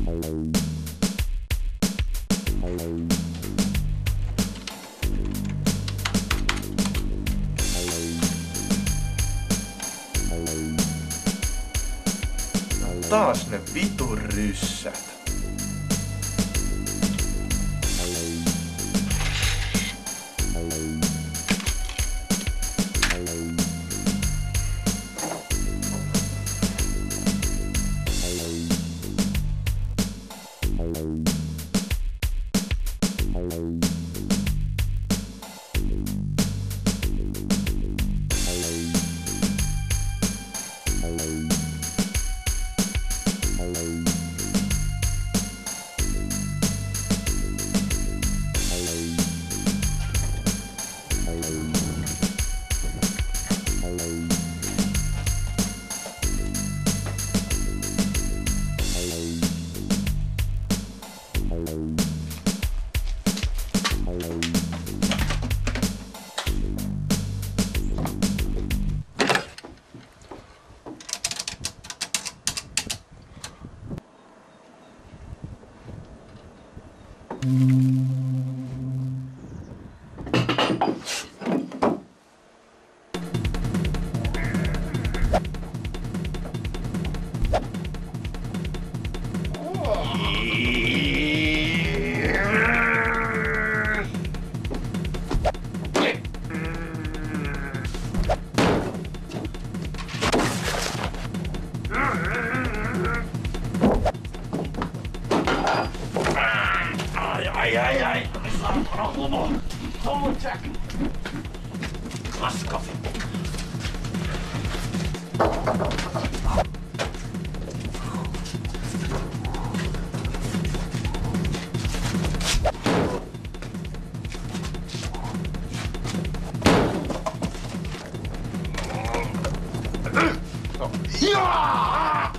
Taas ne vitun ryssät. Ai. Homo Jack. Paska. Ja!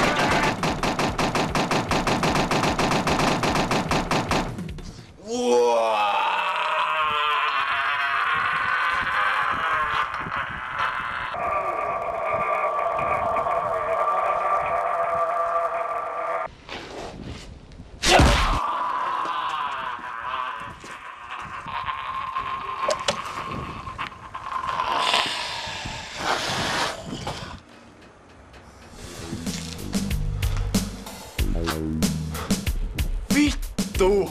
Vittu!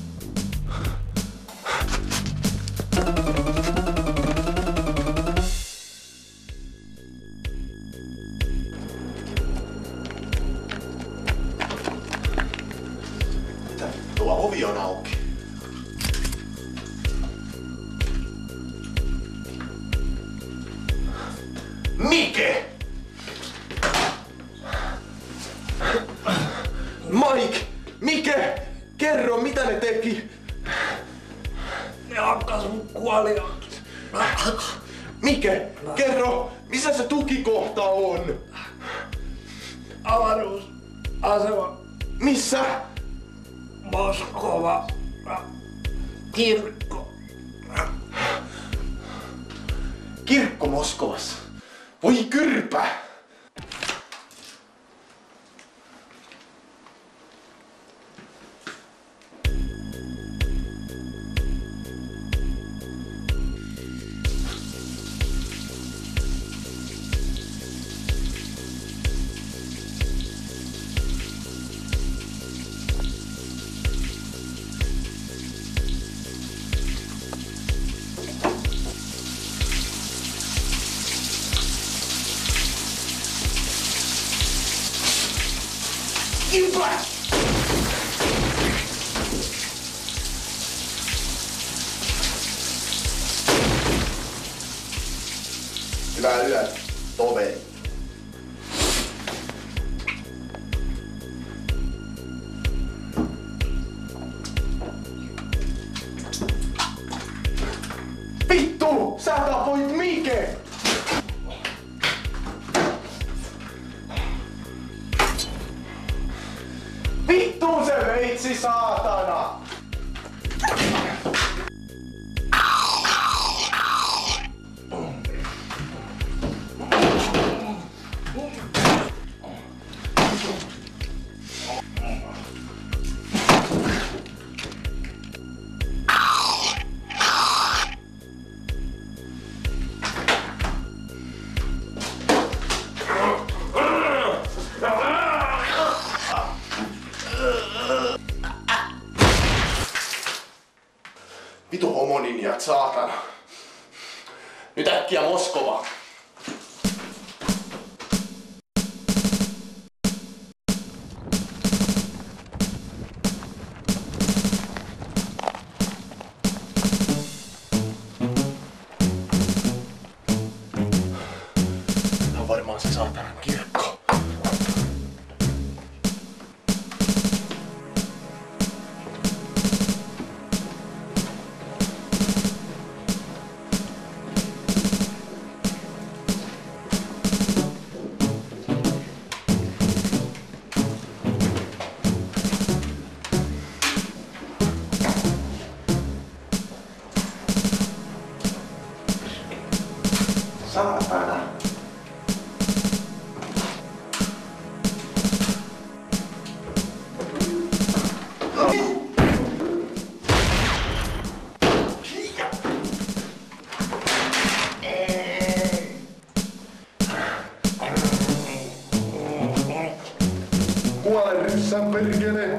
Tuo ovi on auki. Mike! Mike! Mike! Kerro, mitä ne teki? Ne hakkas mun kuoliaakin. Mike, kerro, missä se tukikohta on? Avaruusasema. Missä? Moskova. Kirkko. Kirkko Moskovassa. Voi kyrpä! Hyvää yötä, toveri. Vittu! Sä tapoit Mike! Vittu se veitsi, saatana! Mummiat, saatana. Nyt äkkiä Moskovaan. Tää on varmaan se saatanan kirkko. Saatana. Kuole ryssän perkele!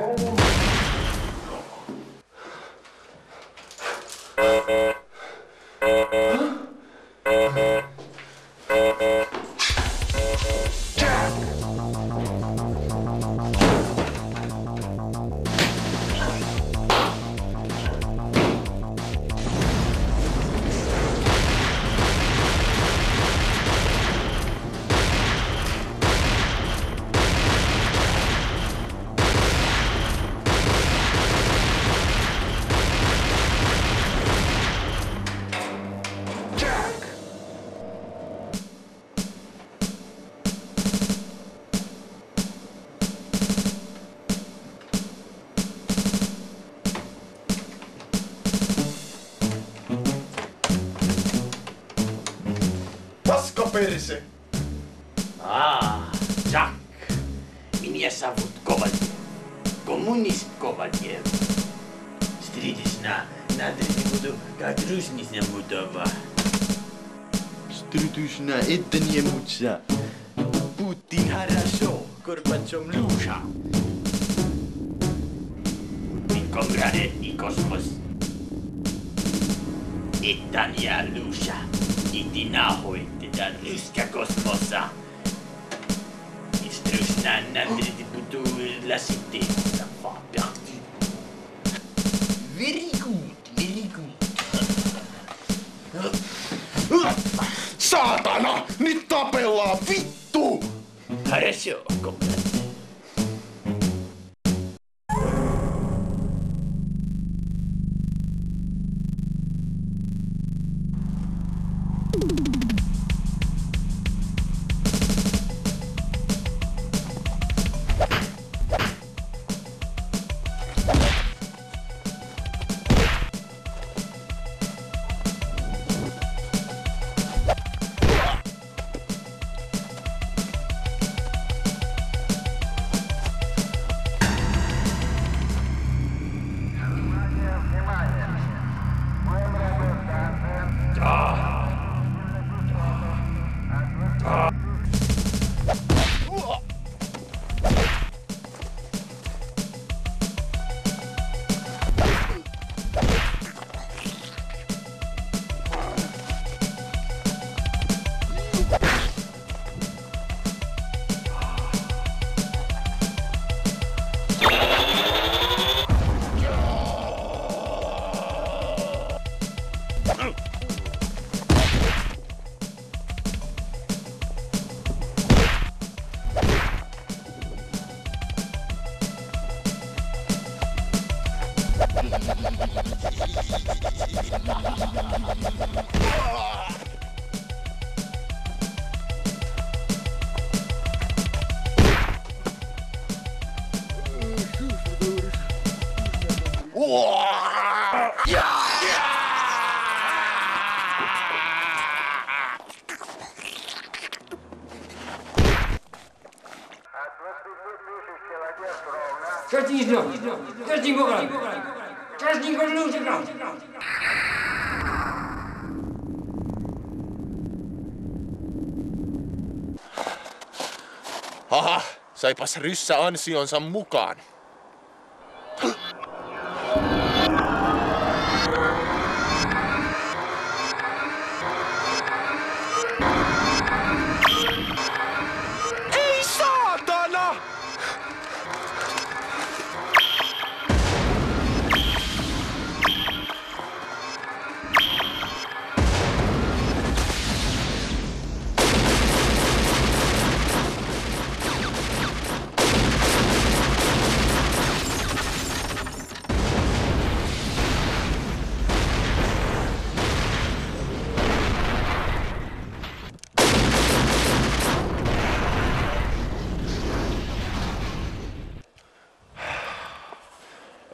Perse. Jack. Меня зовут Ковальев. Коммунист Ковальев. Встретись на буду, как дружнись мудова. Встретись на это не мутся. Путин хорошо, Горбачев лучше. Путин конкретный космос. Это не лучше. Иди нахуй. Да русская космоса. И страшно нам буду ласити. Very good, very good. Saatana! Nyt tapellaan, vittu! Хорошо, комрад. Каждый ждет, каждый говорит, каждый говорит. Aha, saipas ryssä ansionsa mukaan.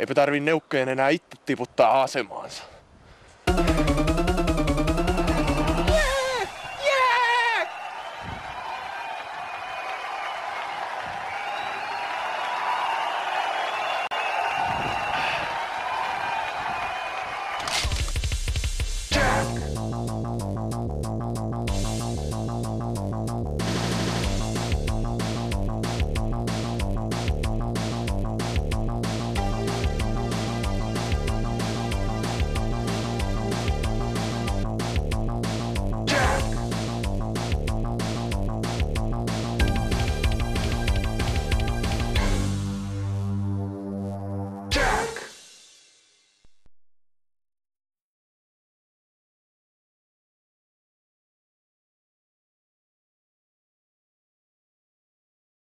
Eipä tarvi neukkojen enää itse tiputtaa asemaansa.